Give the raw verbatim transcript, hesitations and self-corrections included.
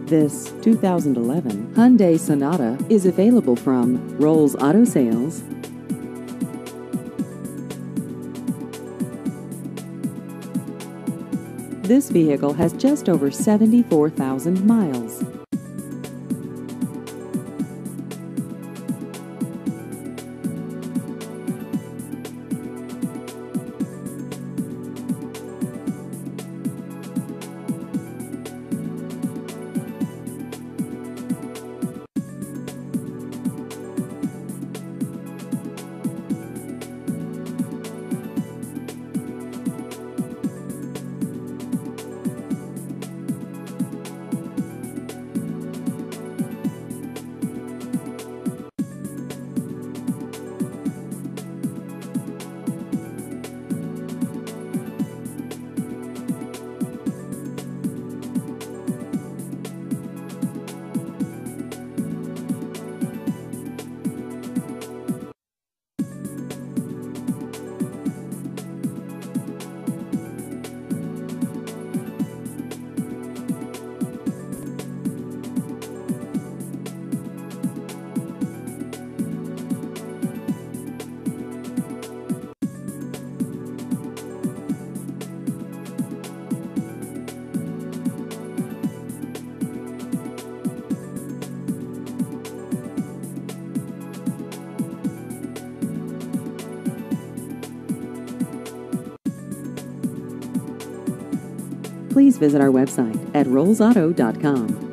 This two thousand eleven Hyundai Sonata is available from Rolls Auto Sales. This vehicle has just over seventy-four thousand miles. Please visit our website at rolls auto dot com.